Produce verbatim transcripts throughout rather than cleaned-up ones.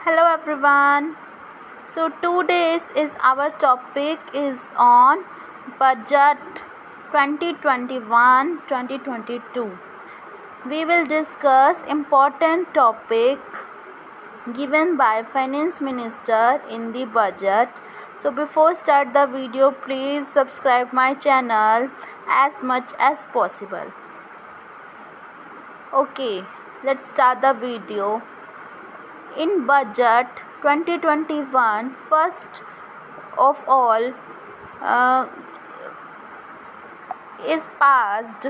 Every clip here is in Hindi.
Hello everyone. So today's is our topic is on budget twenty twenty-one twenty twenty-two. We will discuss important topic given by finance minister in the budget. So before start the video, please subscribe my channel as much as possible. Okay, let's start the video. In budget twenty twenty-one, first of all uh, is passed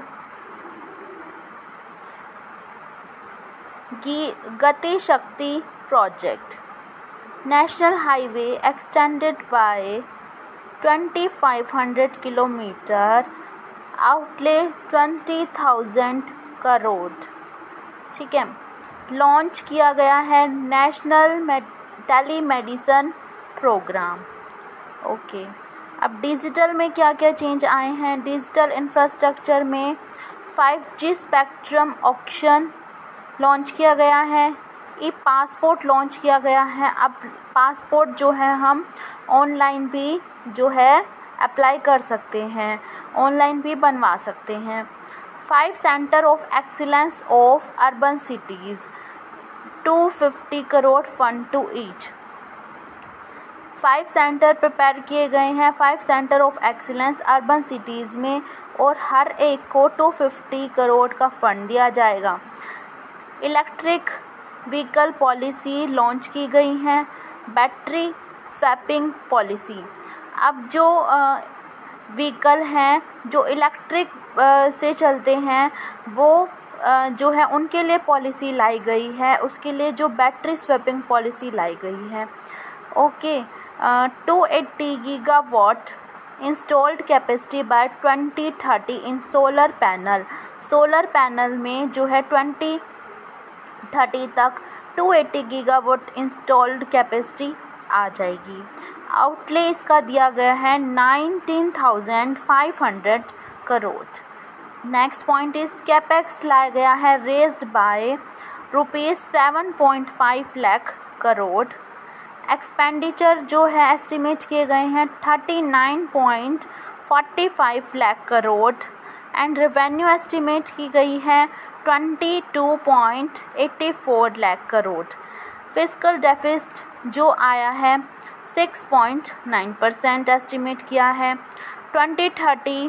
Gati Shakti project. National highway extended by twenty-five hundred kilometer, outlay twenty thousand crore. ठीक है, लॉन्च किया गया है national telemedicine program. Okay, अब डिजिटल में क्या क्या चेंज आए हैं. डिजिटल इंफ्रास्ट्रक्चर में five G spectrum auction launch किया गया है. ई पासपोर्ट लॉन्च किया गया है. अब पासपोर्ट जो है हम ऑनलाइन भी जो है अप्लाई कर सकते हैं, ऑनलाइन भी बनवा सकते हैं. Five centre of excellence of urban cities, two fifty crore fund to each. Five centre prepare किए गए हैं, five centre of excellence urban cities में, और हर एक को टू फिफ्टी करोड़ का फंड दिया जाएगा. इलेक्ट्रिक व्हीकल पॉलिसी लॉन्च की गई हैं. Battery swapping policy. अब जो व्हीकल हैं जो इलेक्ट्रिक से चलते हैं वो जो है उनके लिए पॉलिसी लाई गई है. उसके लिए जो बैटरी स्वैपिंग पॉलिसी लाई गई है. Okay, two eighty gigawatt installed capacity by twenty thirty in solar panel. Solar panel में जो है ट्वेंटी थर्टी तक two eighty gigawatt installed capacity आ जाएगी. आउटले इसका दिया गया है nineteen thousand five hundred crore. Next point is capex लाया गया है raised by rupees seven point five lakh crore. Expenditure जो है एस्टिमेट किए गए हैं thirty nine point forty five lakh crore. And revenue estimate की गई है twenty two point eighty four lakh crore. Fiscal deficit जो आया है six point nine percent estimate किया है. Twenty thirty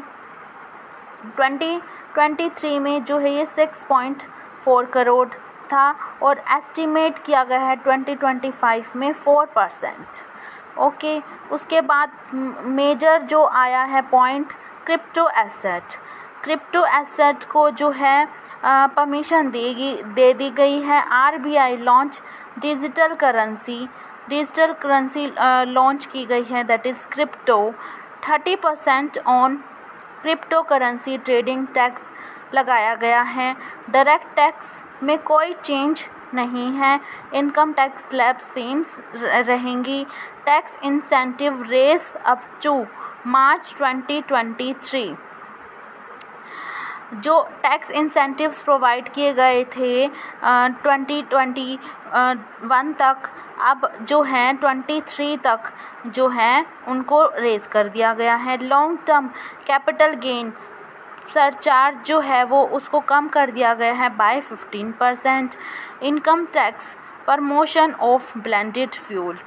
twenty twenty three में जो है ये सिक्स पॉइंट फोर करोड़ था और एस्टिमेट किया गया है ट्वेंटी ट्वेंटी फाइव में फोर परसेंट. ओके, उसके बाद मेजर जो आया है point crypto asset. Crypto asset को जो है परमिशन देगी दे दी गई है. RBI launch digital currency. Digital currency launch की गई है that is crypto. Thirty percent on crypto currency trading tax लगाया गया है. डायरेक्ट टैक्स में कोई चेंज नहीं है. इनकम टैक्स स्लैब सेम्स रहेंगी. Tax incentive raise up to March twenty twenty three. जो टैक्स इंसेंटिव्स प्रोवाइड किए गए थे ट्वेंटी ट्वेंटी वन तक, अब जो हैं ट्वेंटी थ्री तक जो हैं उनको रेज कर दिया गया है. Long term capital gain surcharge जो है वो उसको कम कर दिया गया है by fifteen percent. Income tax promotion of blended fuel.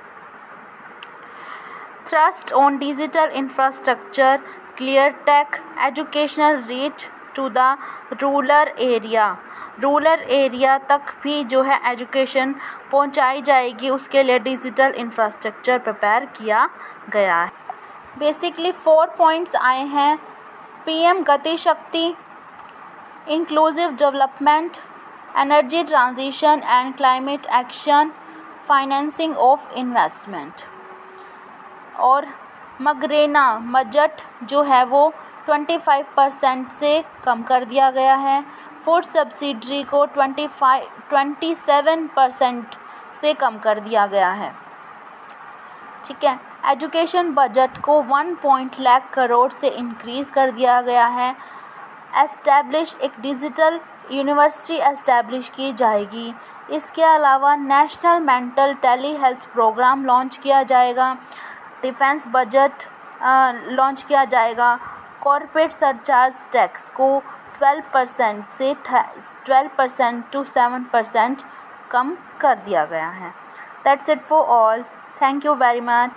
Thrust on digital infrastructure, clear tech, educational reach to the rural area. Rural area तक भी जो है एजुकेशन पहुंचाई जाएगी, उसके लिए डिजिटल इंफ्रास्ट्रक्चर प्रिपेयर किया गया है. बेसिकली फोर पॉइंट्स आए हैं. PM Gati Shakti, inclusive development, energy transition and climate action, financing of investment. और मगरेना बजट जो है वो ट्वेंटी फाइव परसेंट से कम कर दिया गया है. फूड सब्सिडी को twenty five twenty seven percent से कम कर दिया गया है. ठीक है, एजुकेशन बजट को वन पॉइंट लाख करोड़ से इंक्रीज़ कर दिया गया है. एस्टैब्लिश एक डिजिटल यूनिवर्सिटी एस्टैब्लिश की जाएगी। इसके अलावा national mental telehealth program launch किया जाएगा। डिफेंस बजट लॉन्च किया जाएगा। कॉर्पोरेट सरचार्ज टैक्स को ट्वेल्व परसेंट से twelve percent to seven percent कम कर दिया गया है। That's it for all. Thank you very much.